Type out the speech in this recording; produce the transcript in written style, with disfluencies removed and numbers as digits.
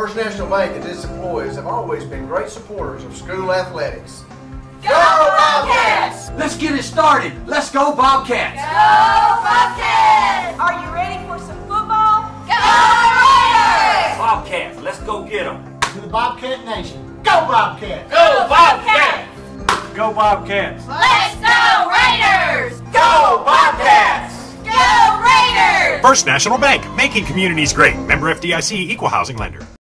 First National Bank and its employees have always been great supporters of school athletics. Go Bobcats! Let's get it started. Let's go Bobcats! Go Bobcats! Are you ready for some football? Go Raiders! Bobcats, let's go get them. To the Bobcat Nation. Go Bobcats! Go Bobcats! Go Bobcats! Let's go Raiders! Go Bobcats! Go Raiders! First National Bank, making communities great. Member FDIC, Equal Housing Lender.